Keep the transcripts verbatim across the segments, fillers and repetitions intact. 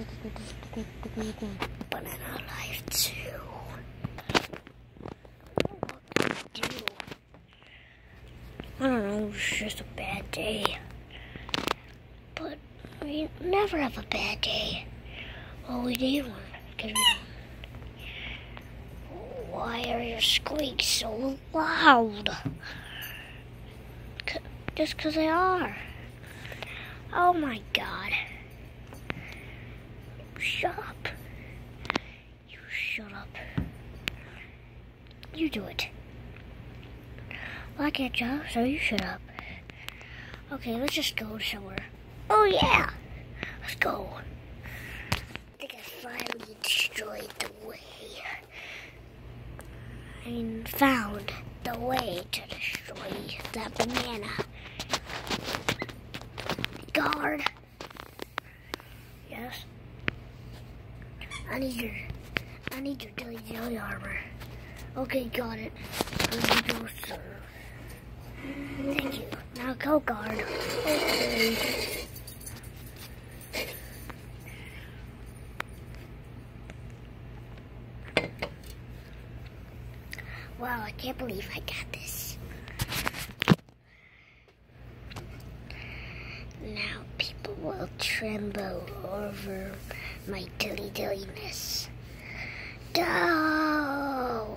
But in our life too. What can we do? I don't know, it was just a bad day. But we never have a bad day. Well, we need one. Because we don't. Why are your squeaks so loud? C- just because they are. Oh my God. Shut up. You shut up. You do it. Well, I can't jump, so you shut up. Okay, let's just go somewhere. Oh yeah! Let's go. I think I finally destroyed the way. I mean, found the way to destroy that banana. Guard. Yes. I need your, I need your dilly dilly armor. Okay, got it. Here you go, sir. Thank you. Now go, guard. Okay. Wow, I can't believe I got this. Now people will tremble over my dilly-dilliness. No!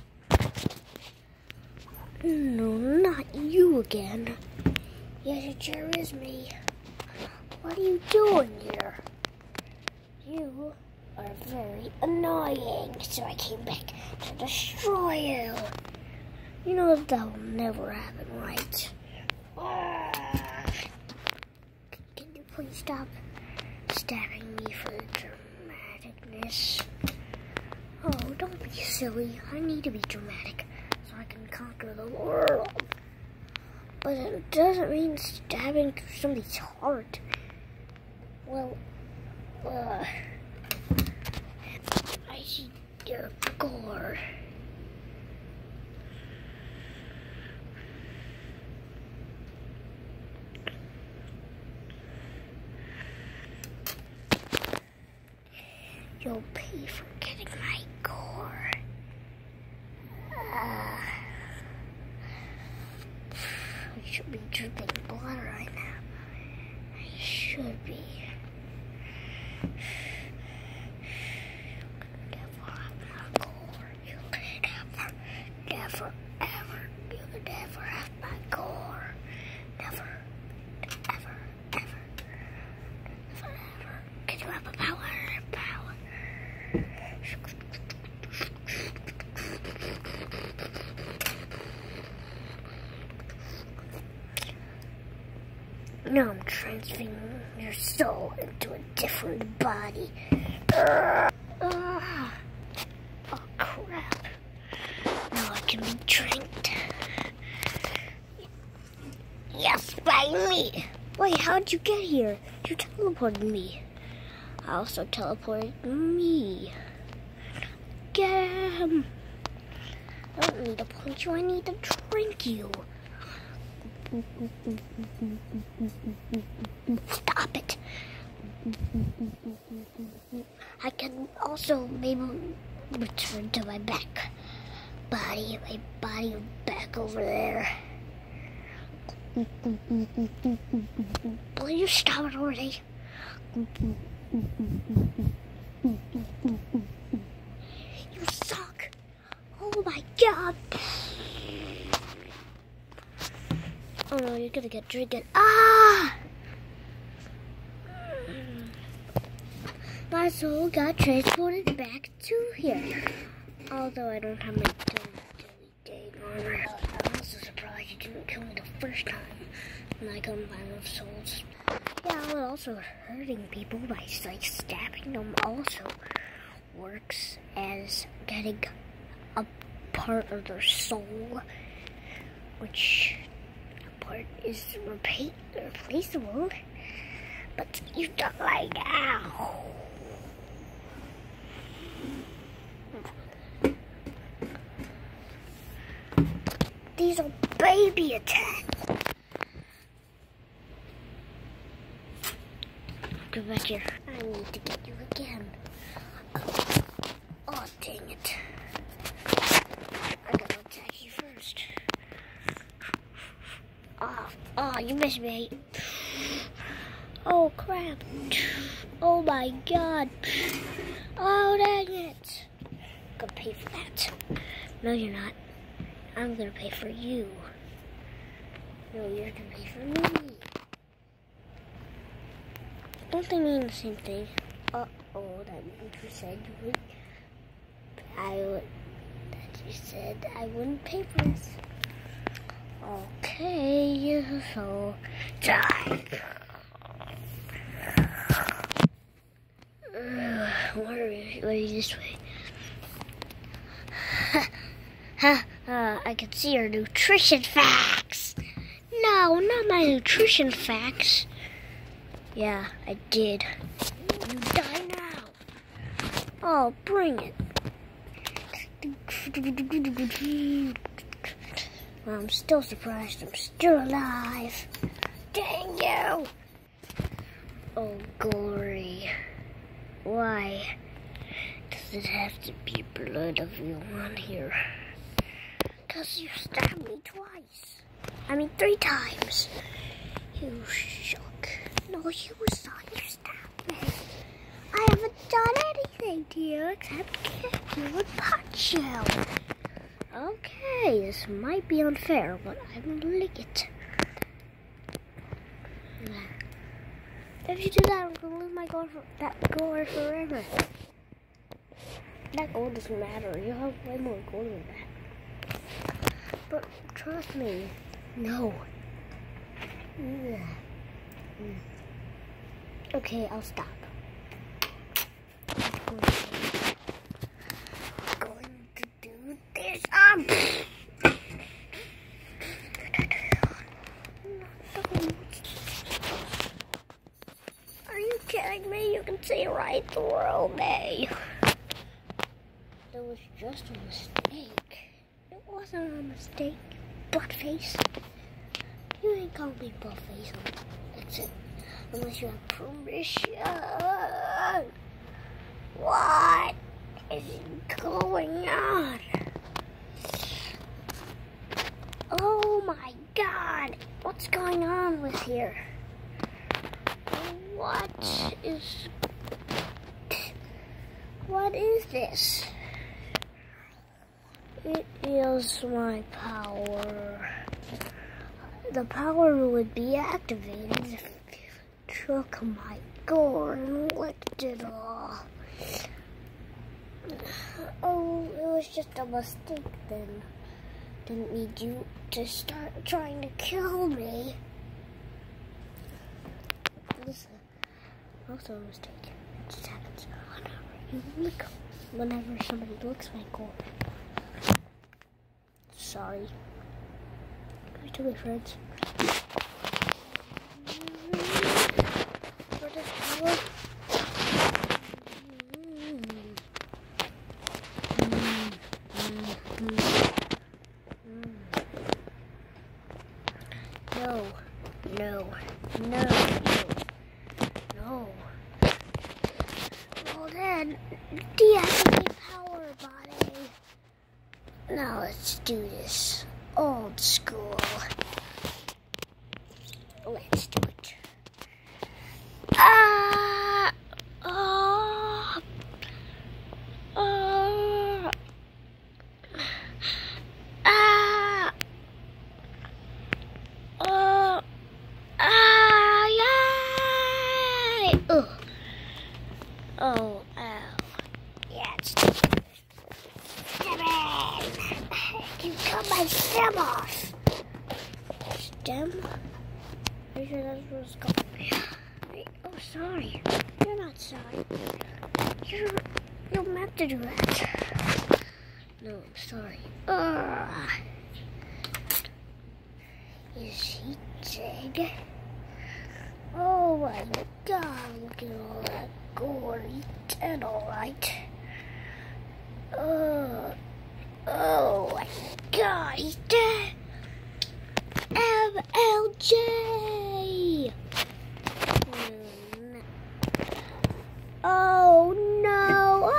No, not you again. Yes, it sure is me. What are you doing here? You are very annoying, so I came back to destroy you. You know that will never happen, right? Can you please stop stabbing me for dramaticness? Oh, don't be silly. I need to be dramatic so I can conquer the world. But it doesn't mean stabbing through somebody's heart. Well, uh... I see your gore. You'll pay for getting my gore. Uh, I should be dripping blood right now. I should be. Never, ever, you could never have my gore. Never, ever, ever, never, ever. Can you have a power? Power. Now I'm transferring your soul into a different body. Uh, uh, oh, crap. Now I can be trained. Yes, by me. Wait, how'd you get here? You teleported me. I also teleported me. Get him. I don't need to punch you, I need to drink you. Stop it. I can also maybe return to my back body, my body back over there. Will you stop it already? You suck. Oh my God. Oh no, you're gonna get drinking. Ah! My soul got transported back to here. Although I don't have my dilly dilly armor. I'm also surprised you didn't kill me the first time when I combined with souls. Yeah, but also hurting people by like stabbing them also works as getting a part of their soul, which part is repa replaceable. But you don't like ow. These are baby attacks. Give back here. I need to get you again. Oh, dang it. I gotta attack you first. Oh, oh, you missed me. Oh, crap. Oh, my God. Oh, dang it. I'm gonna pay for that. No, you're not. I'm gonna pay for you. No, you're gonna pay for me. Don't they mean the same thing? Uh-oh, that means you said you would. I would. That you said I wouldn't pay for this. Okay, so die. Uh, where is where is this way? Ha! uh, I can see your nutrition facts. No, not my nutrition facts. Yeah, I did. You die now. Oh, bring it. Well, I'm still surprised I'm still alive. Dang you! Oh, glory. Why does it have to be blood of you on here? Because you stabbed me twice. I mean, three times. You shook. No, you saw you stabbed me. I haven't done anything to you except kick you and punch you. Okay, this might be unfair, but I'm gonna lick it. If you do that, I'm gonna lose my gold for that gold forever. That gold doesn't matter. You have way more gold than that. But trust me, no. Yeah. Okay, I'll stop. I'm going to do this. Um. Are you kidding me? You can see right through me. That was just a mistake. It wasn't a mistake, butt face. You ain't call me butt face. That's it. Unless you have permission. What is going on? Oh my God. What's going on with here? What is... What is this? It is my power. The power would be activated if you took my gore and licked it all. Oh, it was just a mistake then. Didn't need you to start trying to kill me. Listen, also a mistake. It just happens whenever you lick, whenever somebody licks my gore. Sorry. Goodbye to my friends. For this power. No, no, no, no. Well then, deactivate power body. Now let's do this old school. Let's do it. Ah! Oh! Oh! Ah! Oh! Ah! Yay! Oh! Oh! Ow! Yeah, it's Stem you cut my stem off. Stem? Are you sure that's what it's called? Oh, sorry. You're not sorry. You're, you're meant to do that. No, I'm sorry. Ugh. Is he dead? Oh my God, look at all that gore. He's dead, alright. Oh, oh my God, he's dead. M L J! Oh no!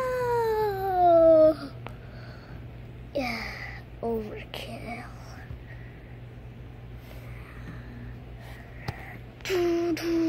Oh! Yeah, overkill. Doo, doo.